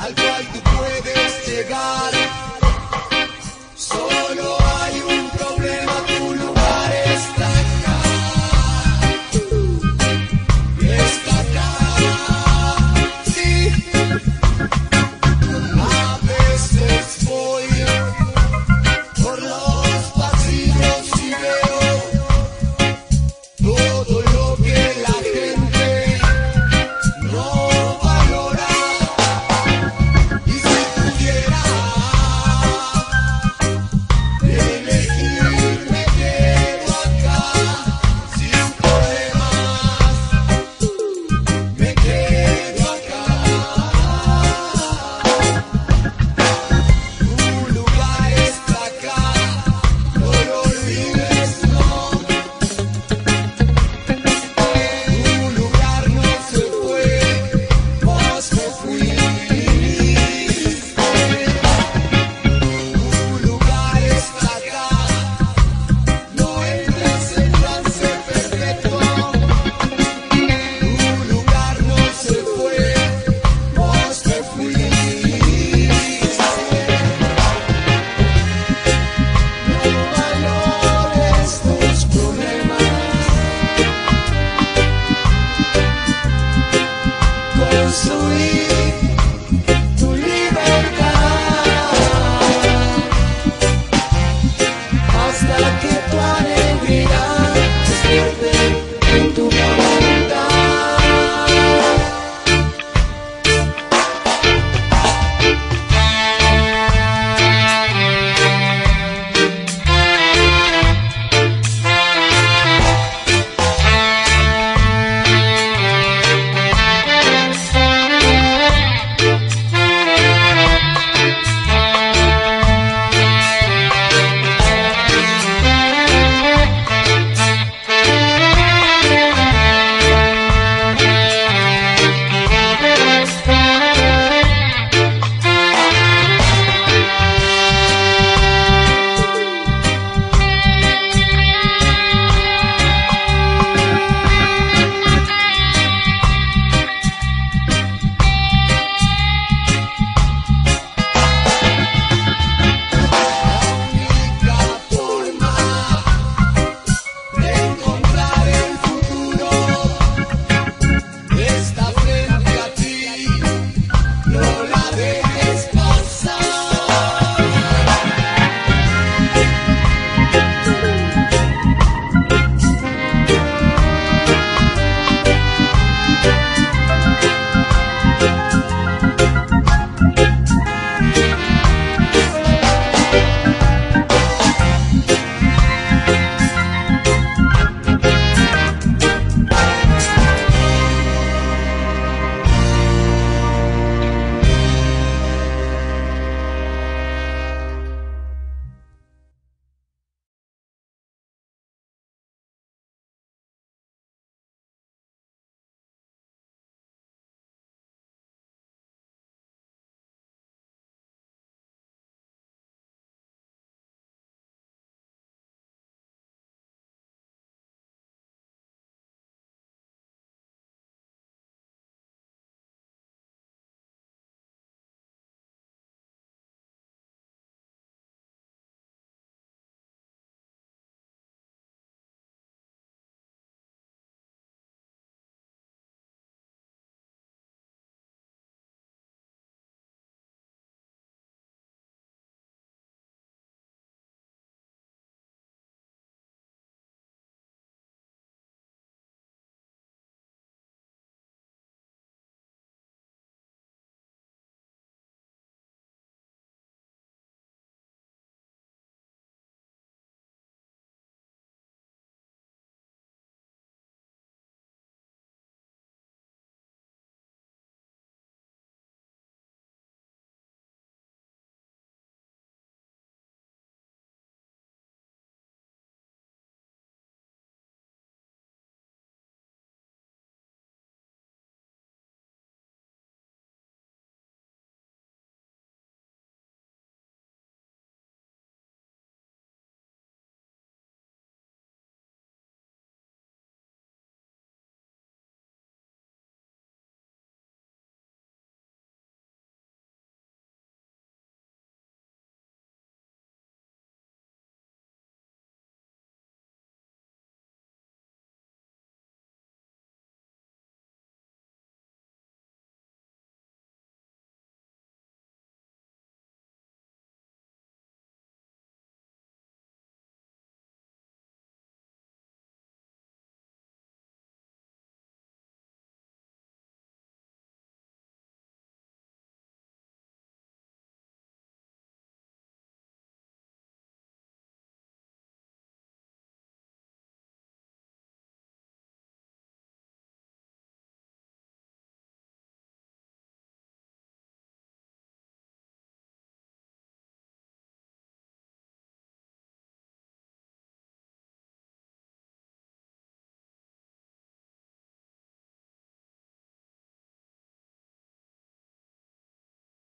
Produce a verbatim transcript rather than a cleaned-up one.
al cual tú puedes llegar. Solo hay un problema, tu lugar está acá. Está acá, sí. A veces voy por los pasillos y veo todo lo que la gente no valora. Y si pudiera elegir, me quedo acá sin problemas. Me quedo acá. Tu lugar está acá, no lo olvides, no. Tu lugar no se fue, vos te fuiste. Tu lugar está acá, no entres en trance perfecto. Tu lugar no se fue, vos te fuiste. No valores tus problemas. Construir tu libertad hasta que tu alegría despierte en tu voluntad. La única forma de encontrar el futuro está frente a ti, no la dejes.